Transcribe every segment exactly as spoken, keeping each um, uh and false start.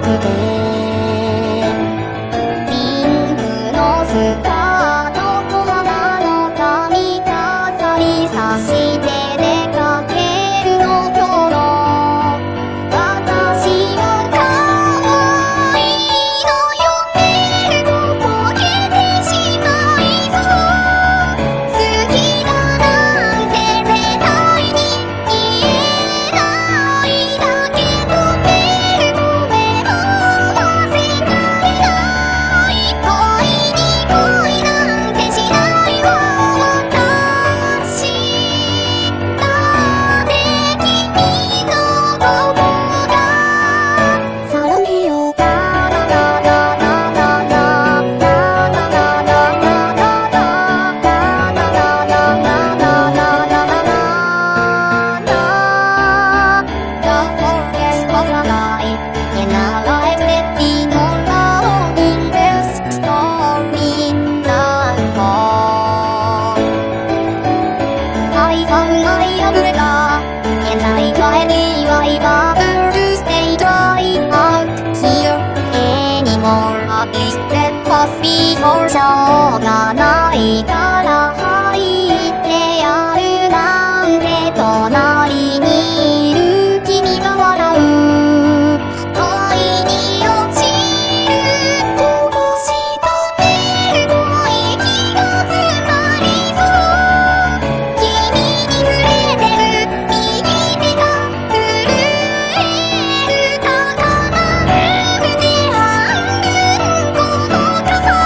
くてピンクのスカート小鼻の髪飾りさして出かけるの今日の私は可愛いのよねとぼけてしまいそう好きだなんて絶対に言えないだけどベルも目も忘れない恋に恋なんてしないわ私だって君のことがさらめよラララララララララララしょうがないから入ってやるなんて隣にいる君が笑う恋に落ちるこぼしたベルの息が詰まりそう君に触れてる右手が震える高鳴る胸半分この傘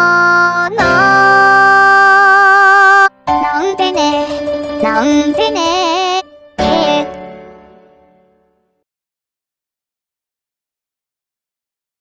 なんてね